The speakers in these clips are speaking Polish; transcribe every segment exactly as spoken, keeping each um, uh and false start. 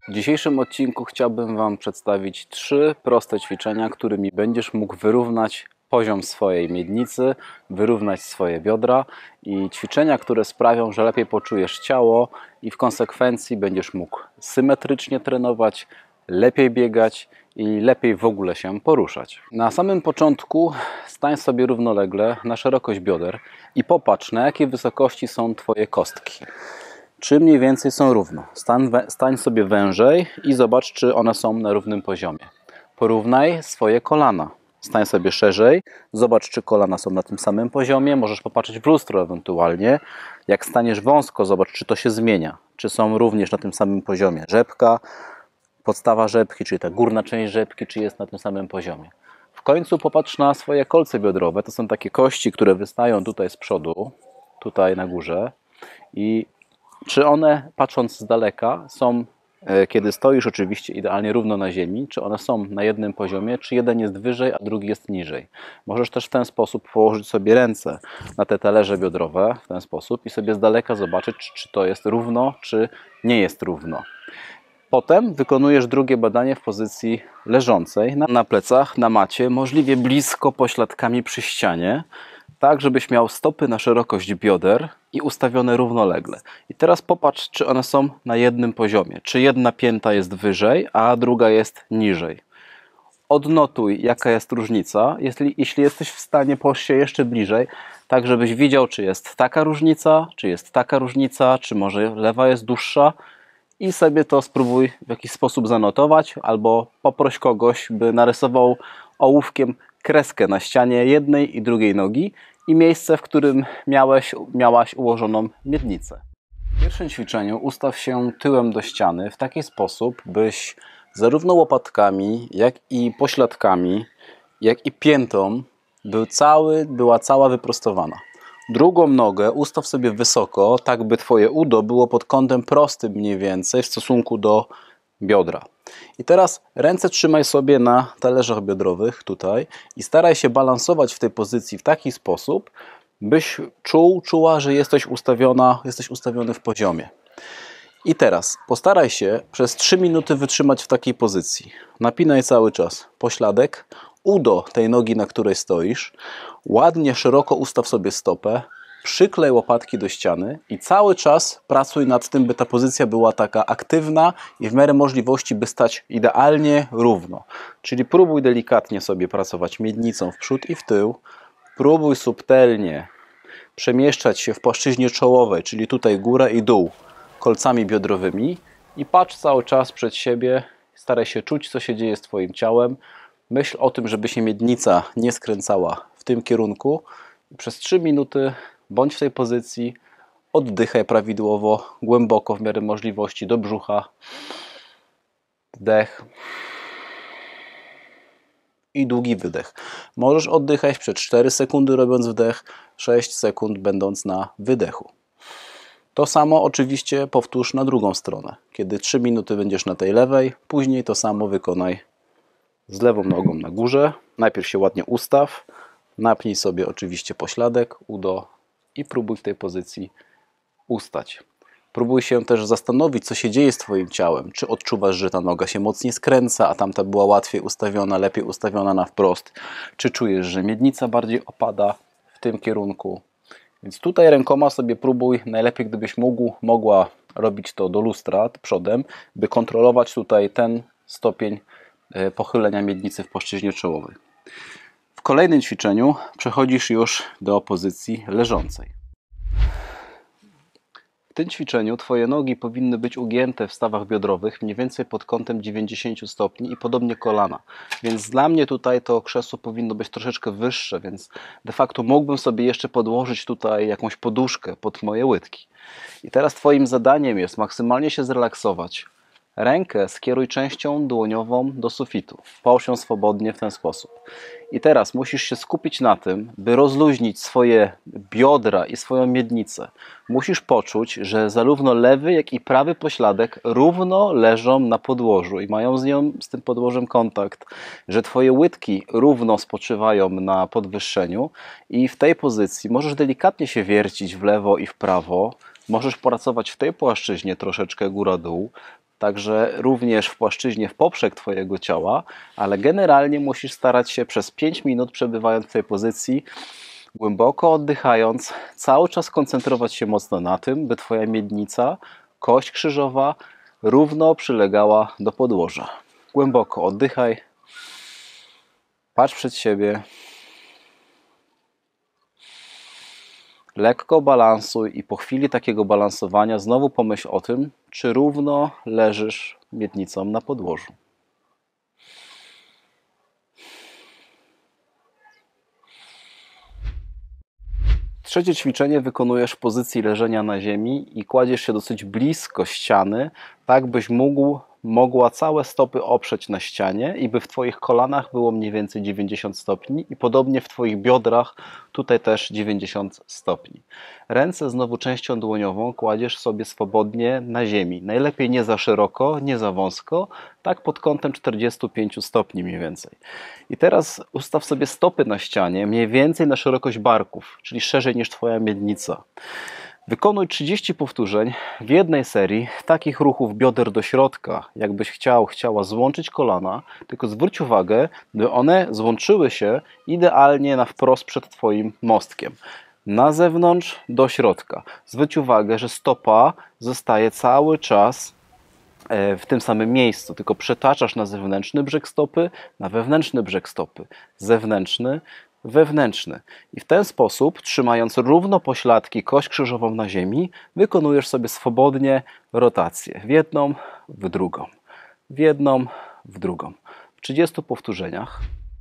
W dzisiejszym odcinku chciałbym Wam przedstawić trzy proste ćwiczenia, którymi będziesz mógł wyrównać poziom swojej miednicy, wyrównać swoje biodra i ćwiczenia, które sprawią, że lepiej poczujesz ciało i w konsekwencji będziesz mógł symetrycznie trenować, lepiej biegać i lepiej w ogóle się poruszać. Na samym początku stań sobie równolegle na szerokość bioder i popatrz, na jakiej wysokości są Twoje kostki. Czy mniej więcej są równo. Stań, stań sobie wężej i zobacz, czy one są na równym poziomie. Porównaj swoje kolana. Stań sobie szerzej, zobacz, czy kolana są na tym samym poziomie. Możesz popatrzeć w lustro ewentualnie. Jak staniesz wąsko, zobacz, czy to się zmienia. Czy są również na tym samym poziomie. Rzepka, podstawa rzepki, czyli ta górna część rzepki, czy jest na tym samym poziomie. W końcu popatrz na swoje kolce biodrowe. To są takie kości, które wystają tutaj z przodu, tutaj na górze. I czy one, patrząc z daleka, są, kiedy stoisz oczywiście idealnie równo na ziemi, czy one są na jednym poziomie, czy jeden jest wyżej, a drugi jest niżej. Możesz też w ten sposób położyć sobie ręce na te talerze biodrowe, w ten sposób i sobie z daleka zobaczyć, czy, czy to jest równo, czy nie jest równo. Potem wykonujesz drugie badanie w pozycji leżącej, na, na plecach, na macie, możliwie blisko pośladkami przy ścianie, tak żebyś miał stopy na szerokość bioder i ustawione równolegle. I teraz popatrz, czy one są na jednym poziomie. Czy jedna pięta jest wyżej, a druga jest niżej. Odnotuj, jaka jest różnica. Jeśli, jeśli jesteś w stanie, połóż się jeszcze bliżej, tak żebyś widział, czy jest taka różnica, czy jest taka różnica, czy może lewa jest dłuższa. I sobie to spróbuj w jakiś sposób zanotować, albo poproś kogoś, by narysował ołówkiem kreskę na ścianie jednej i drugiej nogi i miejsce, w którym miałeś, miałaś ułożoną miednicę. W pierwszym ćwiczeniu ustaw się tyłem do ściany w taki sposób, byś zarówno łopatkami, jak i pośladkami, jak i piętą był cały, była cała wyprostowana. Drugą nogę ustaw sobie wysoko, tak by Twoje udo było pod kątem prostym mniej więcej w stosunku do biodra. I teraz ręce trzymaj sobie na talerzach biodrowych tutaj i staraj się balansować w tej pozycji w taki sposób, byś czuł, czuła, że jesteś ustawiona, jesteś ustawiony w poziomie. I teraz postaraj się przez trzy minuty wytrzymać w takiej pozycji. Napinaj cały czas pośladek, udo tej nogi, na której stoisz, ładnie szeroko ustaw sobie stopę, przyklej łopatki do ściany i cały czas pracuj nad tym, by ta pozycja była taka aktywna i w miarę możliwości, by stać idealnie równo. Czyli próbuj delikatnie sobie pracować miednicą w przód i w tył. Próbuj subtelnie przemieszczać się w płaszczyźnie czołowej, czyli tutaj góra i dół, kolcami biodrowymi i patrz cały czas przed siebie. Staraj się czuć, co się dzieje z Twoim ciałem. Myśl o tym, żeby się miednica nie skręcała w tym kierunku. Przez trzy minuty bądź w tej pozycji, oddychaj prawidłowo, głęboko w miarę możliwości do brzucha. Wdech i długi wydech. Możesz oddychać przez cztery sekundy robiąc wdech, sześć sekund będąc na wydechu. To samo oczywiście powtórz na drugą stronę. Kiedy trzy minuty będziesz na tej lewej, później to samo wykonaj z lewą nogą na górze. Najpierw się ładnie ustaw, napnij sobie oczywiście pośladek, udo i próbuj w tej pozycji ustać. Próbuj się też zastanowić, co się dzieje z Twoim ciałem. Czy odczuwasz, że ta noga się mocniej skręca, a tamta była łatwiej ustawiona, lepiej ustawiona na wprost. Czy czujesz, że miednica bardziej opada w tym kierunku. Więc tutaj rękoma sobie próbuj, najlepiej gdybyś mógł, mogła robić to do lustra przodem, by kontrolować tutaj ten stopień pochylenia miednicy w płaszczyźnie czołowej. W kolejnym ćwiczeniu przechodzisz już do pozycji leżącej. W tym ćwiczeniu Twoje nogi powinny być ugięte w stawach biodrowych mniej więcej pod kątem dziewięćdziesiąt stopni i podobnie kolana. Więc dla mnie tutaj to krzesło powinno być troszeczkę wyższe, więc de facto mógłbym sobie jeszcze podłożyć tutaj jakąś poduszkę pod moje łydki. I teraz Twoim zadaniem jest maksymalnie się zrelaksować. Rękę skieruj częścią dłoniową do sufitu. Połóż ją swobodnie w ten sposób. I teraz musisz się skupić na tym, by rozluźnić swoje biodra i swoją miednicę. Musisz poczuć, że zarówno lewy, jak i prawy pośladek równo leżą na podłożu i mają z nią, z tym podłożem kontakt, że Twoje łydki równo spoczywają na podwyższeniu i w tej pozycji możesz delikatnie się wiercić w lewo i w prawo. Możesz pracować w tej płaszczyźnie troszeczkę góra-dół. także również w płaszczyźnie w poprzek Twojego ciała, ale generalnie musisz starać się przez pięć minut, przebywając w tej pozycji, głęboko oddychając, cały czas koncentrować się mocno na tym, by Twoja miednica, kość krzyżowa równo przylegała do podłoża. Głęboko oddychaj, patrz przed siebie, lekko balansuj i po chwili takiego balansowania znowu pomyśl o tym, czy równo leżysz miednicą na podłożu. Trzecie ćwiczenie wykonujesz w pozycji leżenia na ziemi i kładziesz się dosyć blisko ściany, tak byś mógł, mogła całe stopy oprzeć na ścianie i by w Twoich kolanach było mniej więcej dziewięćdziesiąt stopni i podobnie w Twoich biodrach tutaj też dziewięćdziesiąt stopni. Ręce znowu częścią dłoniową kładziesz sobie swobodnie na ziemi. Najlepiej nie za szeroko, nie za wąsko, tak pod kątem czterdziestu pięciu stopni mniej więcej. I teraz ustaw sobie stopy na ścianie mniej więcej na szerokość barków, czyli szerzej niż Twoja miednica. Wykonuj trzydzieści powtórzeń w jednej serii takich ruchów bioder do środka, jakbyś chciał, chciała złączyć kolana, tylko zwróć uwagę, by one złączyły się idealnie na wprost przed Twoim mostkiem. Na zewnątrz do środka. Zwróć uwagę, że stopa zostaje cały czas w tym samym miejscu, tylko przetaczasz na zewnętrzny brzeg stopy, na wewnętrzny brzeg stopy. Zewnętrzny, wewnętrzny. I w ten sposób, trzymając równo pośladki, kość krzyżową na ziemi, wykonujesz sobie swobodnie rotację. W jedną, w drugą. W jedną, w drugą. W trzydziestu powtórzeniach.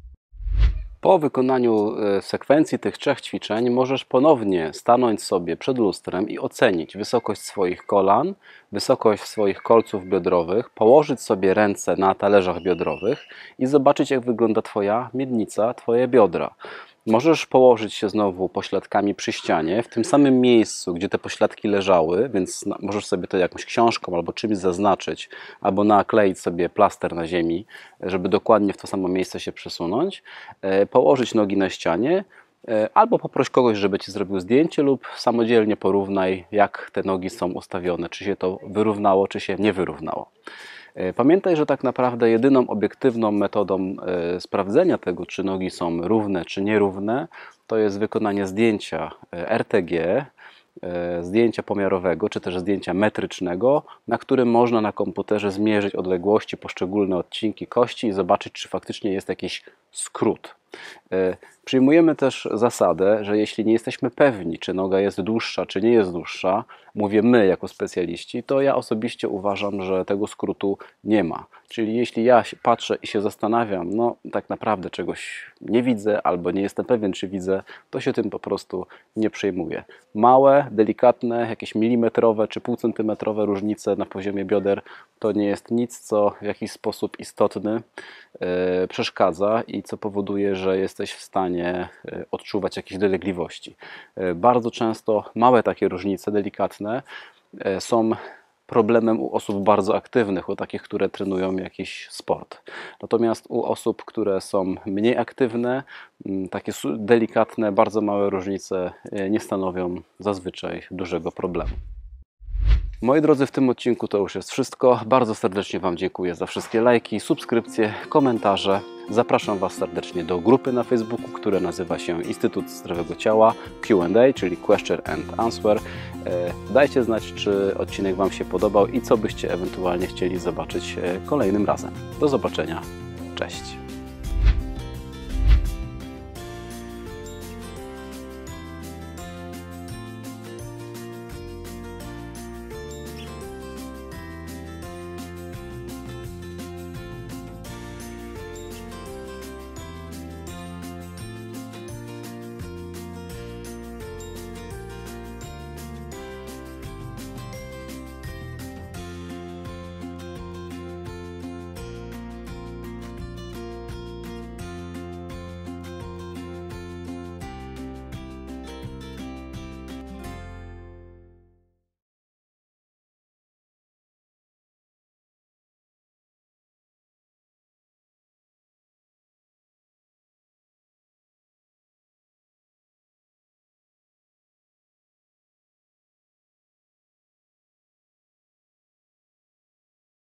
Po wykonaniu sekwencji tych trzech ćwiczeń możesz ponownie stanąć sobie przed lustrem i ocenić wysokość swoich kolan, wysokość swoich kolców biodrowych, położyć sobie ręce na talerzach biodrowych i zobaczyć, jak wygląda Twoja miednica, Twoje biodra. Możesz położyć się znowu pośladkami przy ścianie, w tym samym miejscu, gdzie te pośladki leżały, więc możesz sobie to jakąś książką albo czymś zaznaczyć, albo nakleić sobie plaster na ziemi, żeby dokładnie w to samo miejsce się przesunąć. Położyć nogi na ścianie, albo poproś kogoś, żeby Ci zrobił zdjęcie lub samodzielnie porównaj, jak te nogi są ustawione, czy się to wyrównało, czy się nie wyrównało. Pamiętaj, że tak naprawdę jedyną obiektywną metodą sprawdzenia tego, czy nogi są równe, czy nierówne, to jest wykonanie zdjęcia R T G, zdjęcia pomiarowego, czy też zdjęcia metrycznego, na którym można na komputerze zmierzyć odległości, poszczególne odcinki kości i zobaczyć, czy faktycznie jest jakiś skrót. Przyjmujemy też zasadę, że jeśli nie jesteśmy pewni, czy noga jest dłuższa, czy nie jest dłuższa, mówię my jako specjaliści, to ja osobiście uważam, że tego skrótu nie ma. Czyli jeśli ja patrzę i się zastanawiam, no tak naprawdę czegoś nie widzę, albo nie jestem pewien, czy widzę, to się tym po prostu nie przejmuję. Małe, delikatne, jakieś milimetrowe czy półcentymetrowe różnice na poziomie bioder to nie jest nic, co w jakiś sposób istotny yy, przeszkadza i co powoduje, że jesteś w stanie odczuwać jakieś dolegliwości. Bardzo często małe takie różnice, delikatne, są problemem u osób bardzo aktywnych, u takich, które trenują jakiś sport. Natomiast u osób, które są mniej aktywne, takie delikatne, bardzo małe różnice nie stanowią zazwyczaj dużego problemu. Moi drodzy, w tym odcinku to już jest wszystko. Bardzo serdecznie Wam dziękuję za wszystkie lajki, subskrypcje, komentarze. Zapraszam Was serdecznie do grupy na Facebooku, która nazywa się Instytut Zdrowego Ciała Q and A, czyli Question and Answer. Dajcie znać, czy odcinek Wam się podobał i co byście ewentualnie chcieli zobaczyć kolejnym razem. Do zobaczenia. Cześć.